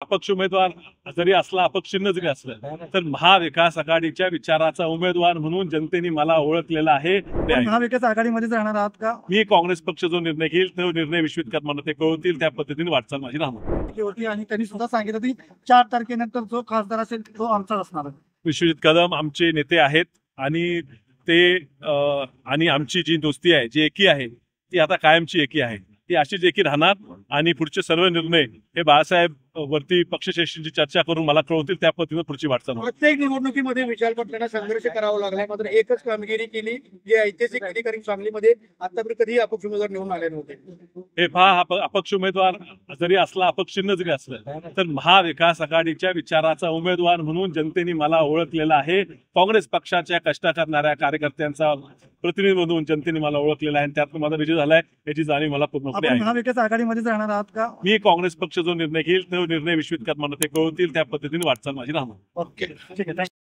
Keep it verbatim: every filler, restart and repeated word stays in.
अपक्ष उमेदवार जरी असला, अपक्ष चिन्ह जरी असलं, तर महाविकास आघाडीच्या विचाराचा उमेदवार म्हणून जनतेने मला ओळखलेला आहे. महाविकास आघाडीमध्येच राहणार आहात का? मी काँग्रेस पक्ष जो निर्णय घेईल तो निर्णय विश्वित मला ते कळवतील, त्या पद्धतीने वाटचाल माझी राहणार होती. आणि त्यांनी सुद्धा सांगितलं की चार तारखेनंतर जो खासदार असेल तो आमचाच असणार आहे. विश्वजित कदम आमचे नेते आहेत आणि ते आणि आमची जी दोस्ती आहे, जी एकी आहे, ती आता कायमची एकी आहे. ती अशीच एकी राहणार आणि पुढचे सर्व निर्णय हे बाळासाहेब वरती पक्षश्रेष्ठींची चर्चा करून मला कळवतील, त्या पद्धतीने पुढची वाटचाल. प्रत्येक निवडणुकीमध्ये विशाल पाटलांना संघर्ष करावा लागलाय, मात्र एकच कामगिरी केली जी ऐतिहासिक अधिकारी सांगलीमध्ये आतापर्यंत कधीही अपक्ष उमेदवार निवडून आले नव्हते. हे पहा, अपक्ष उमेदवार जरी असला, अपक्ष चिन्ह जरी असलं, तर महाविकास आघाडीच्या विचाराचा उमेदवार म्हणून जनतेने मला ओळखलेला आहे. काँग्रेस पक्षाच्या कष्ट करणाऱ्या कार्यकर्त्यांचा प्रतिनिधी म्हणून जनतेने मला ओळखलेला आहे आणि त्यातून माझा विजय झालाय याची जाणीव मला पूर्णपणे आहे. महाविकास आघाडीमध्येच राहणार आहात का? मी काँग्रेस पक्ष जो निर्णय घेईल तो निर्णय विश्वित मला ते कळवतील, त्या पद्धतीने वाटचाल माझी राहणार. ओके, ठीक आहे.